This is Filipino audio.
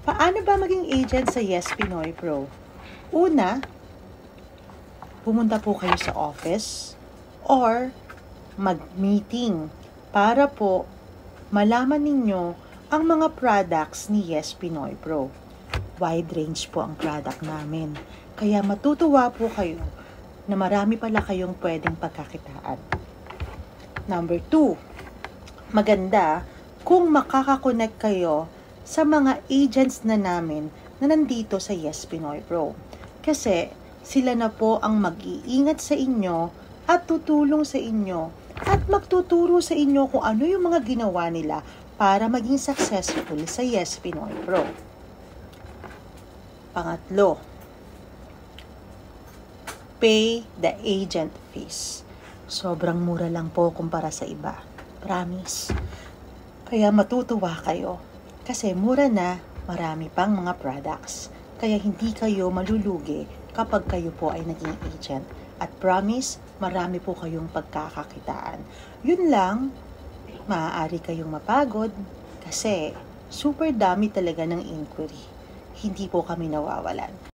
Paano ba maging agent sa Yes Pinoy Pro? Una, pumunta po kayo sa office or mag-meeting para po malaman ninyo ang mga products ni Yes Pinoy Pro. Wide range po ang product namin. Kaya matutuwa po kayo na marami pala kayong pwedeng pagkakitaan. Number 2, maganda kung makakakonect kayo sa mga agents na namin na nandito sa Yes Pinoy Pro. Kasi sila na po ang mag-iingat sa inyo at tutulong sa inyo at magtuturo sa inyo kung ano yung mga ginawa nila para maging successful sa Yes Pinoy Pro. Pangatlo, pay the agent fees. Sobrang mura lang po kumpara sa iba. Promise. Kaya matutuwa kayo. Kasi mura na, marami pang mga products. Kaya hindi kayo malulugi kapag kayo po ay naging agent. At promise, marami po kayong pagkakakitaan. Yun lang, maaari kayong mapagod kasi super dami talaga ng inquiry. Hindi po kami nawawalan.